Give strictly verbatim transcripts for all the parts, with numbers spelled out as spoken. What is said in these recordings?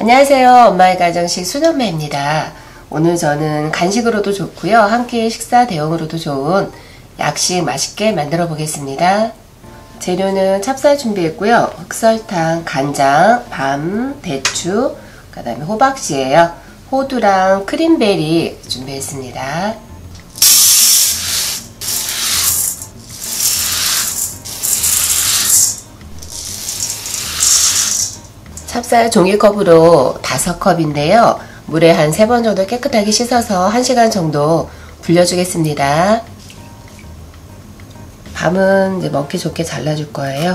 안녕하세요. 엄마의 가정식 순엄마입니다. 오늘 저는 간식으로도 좋고요. 한 끼 식사 대용으로도 좋은 약식 맛있게 만들어 보겠습니다. 재료는 찹쌀 준비했고요. 흑설탕, 간장, 밤, 대추, 그 다음에 호박씨예요. 호두랑 크림베리 준비했습니다. 찹쌀 종이컵으로 다섯 컵인데요. 물에 한 세 번 정도 깨끗하게 씻어서 한 시간 정도 불려주겠습니다. 밤은 이제 먹기 좋게 잘라줄 거예요.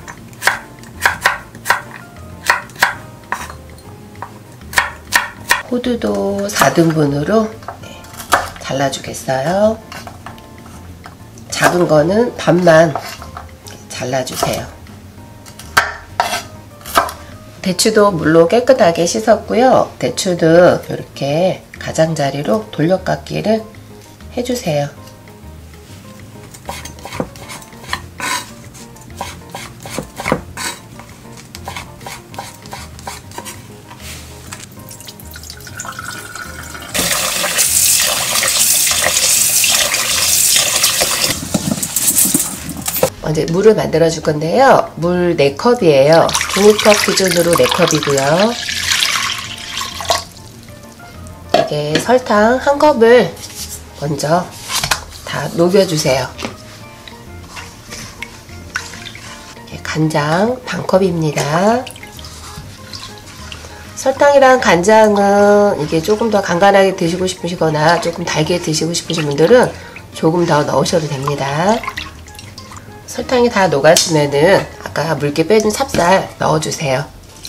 호두도 사 등분으로 네, 잘라주겠어요. 작은 거는 반만 잘라주세요. 대추도 물로 깨끗하게 씻었고요. 대추도 이렇게 가장자리로 돌려깎기를 해주세요. 이제 물을 만들어 줄 건데요. 물 네 컵이에요. 종이컵 기준으로 네 컵이고요. 이게 설탕 한 컵을 먼저 다 녹여주세요. 간장 반 컵입니다. 설탕이랑 간장은 이게 조금 더 간간하게 드시고 싶으시거나 조금 달게 드시고 싶으신 분들은 조금 더 넣으셔도 됩니다. 설탕이 다 녹았으면은 아까 묽게 빼준 찹쌀 넣어주세요.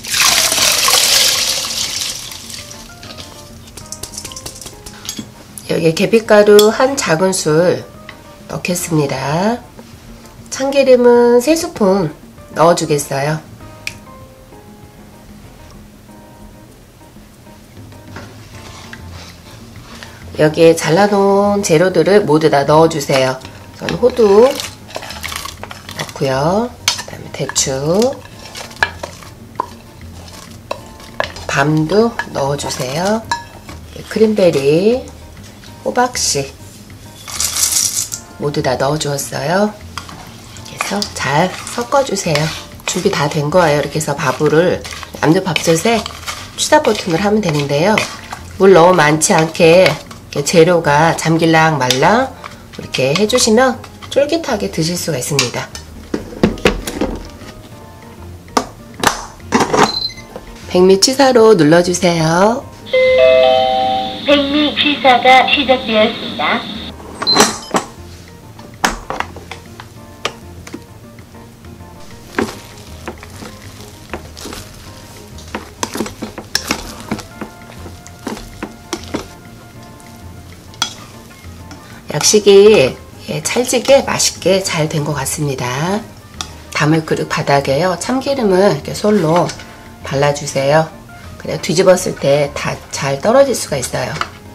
여기에 계피가루 한 작은술 넣겠습니다. 참기름은 세 스푼 넣어주겠어요. 여기에 잘라놓은 재료들을 모두 다 넣어주세요. 저는 호두 고요. 그 다음에 대추, 밤도 넣어주세요. 크림베리, 호박씨 모두 다 넣어주었어요. 이렇게 해서 잘 섞어주세요. 준비 다 된 거예요. 이렇게 해서 밥을 압력밥솥에 취사 버튼을 하면 되는데요. 물 너무 많지 않게 재료가 잠길랑 말랑 이렇게 해주시면 쫄깃하게 드실 수가 있습니다. 백미 취사로 눌러주세요. 백미 취사가 시작되었습니다. 약식이 찰지게 맛있게 잘 된 것 같습니다. 담을 그릇 바닥에요. 참기름을 이렇게 솔로 발라주세요. 그냥 뒤집었을 때 다 잘 떨어질 수가 있어요.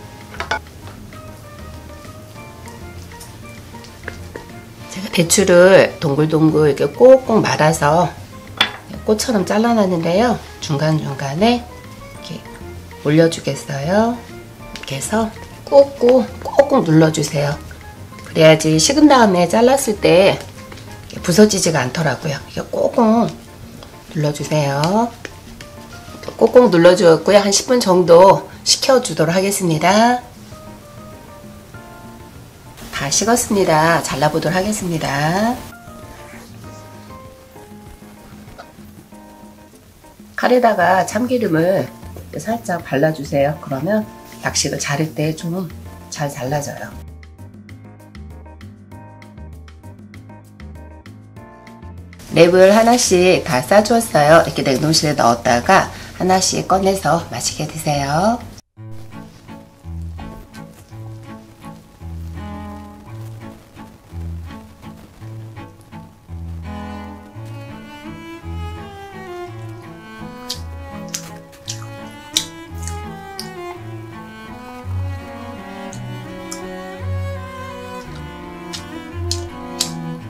제가 대추를 동글동글 이렇게 꼭꼭 말아서 꽃처럼 잘라놨는데요. 중간중간에 이렇게 올려주겠어요. 이렇게 해서 꾹꾹 꼭꼭 눌러주세요. 그래야지 식은 다음에 잘랐을 때 부서지지가 않더라고요. 이렇게 꼭꼭 눌러주세요. 꼭꼭 눌러주었고요. 한 십 분 정도 식혀주도록 하겠습니다. 다 식었습니다. 잘라보도록 하겠습니다. 칼에다가 참기름을 살짝 발라주세요. 그러면 약식을 자를 때 좀 잘 잘라져요. 랩을 하나씩 다 싸주었어요. 이렇게 냉동실에 넣었다가 하나씩 꺼내서 맛있게 드세요.